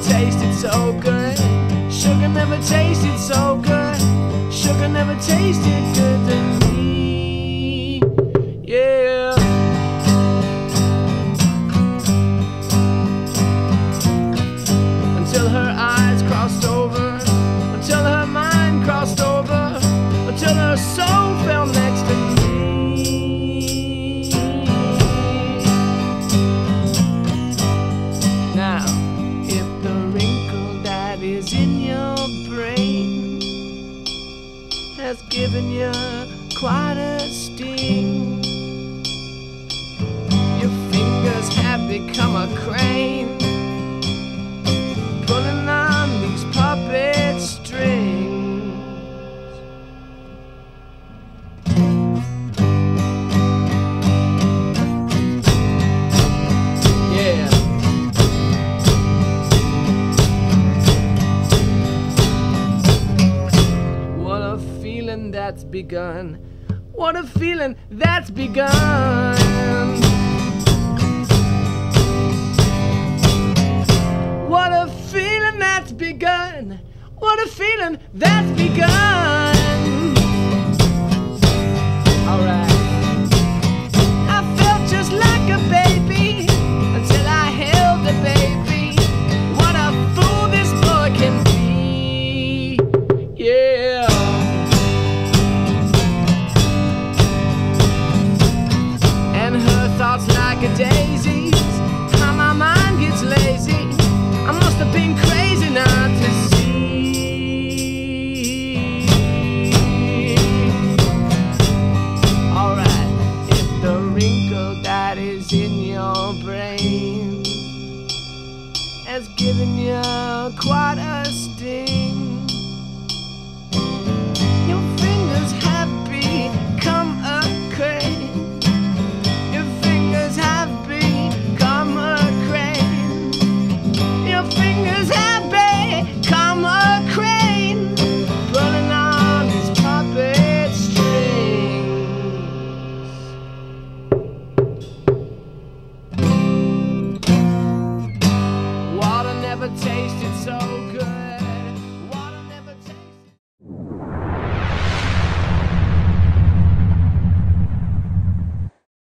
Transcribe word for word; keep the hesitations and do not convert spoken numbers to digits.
tasted so good. Sugar never tasted so good. Sugar never tasted good to me. Yeah. Until her eyes crossed over, until her mind crossed over, until her soul fell next to me. Now, if the wrinkle that is in your brain has given you quite a sting, your fingers have become a crane, pulling on these puppet strings. Yeah. What a feeling that's begun. What a feeling that's begun. What a feeling that's begun. What a feeling that's begun.